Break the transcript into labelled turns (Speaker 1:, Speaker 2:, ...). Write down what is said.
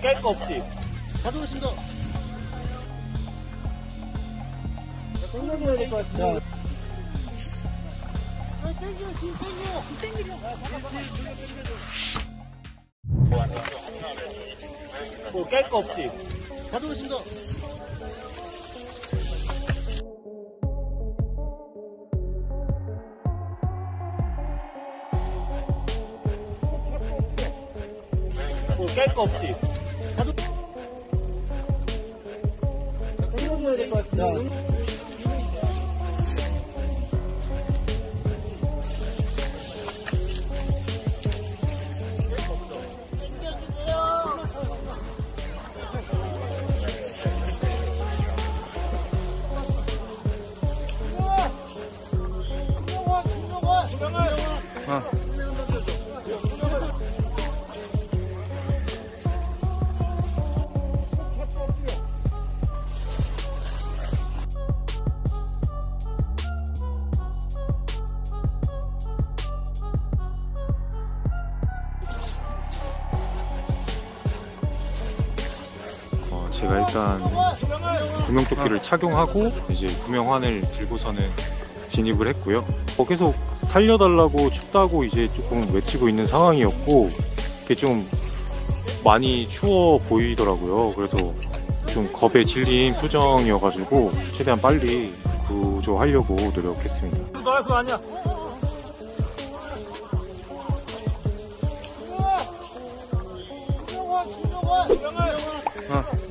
Speaker 1: 깰 거 없지?
Speaker 2: 가져오신다.
Speaker 1: 땡겨줘야 될 것 같은데. 깰 거 없지?
Speaker 2: 가져오신다.
Speaker 1: 깰 거 없지? 땡겨줘야 될 것 같은데.
Speaker 3: 제가 일단 구명조끼를 착용하고 이제 구명환을 들고서는 진입을 했고요. 계속 살려달라고 춥다고 이제 조금 외치고 있는 상황이었고, 이게 좀 많이 추워 보이더라고요. 그래서 좀 겁에 질린 표정이어가지고 최대한 빨리 구조하려고 노력했습니다.
Speaker 1: 너 그거 아니야.
Speaker 3: 아.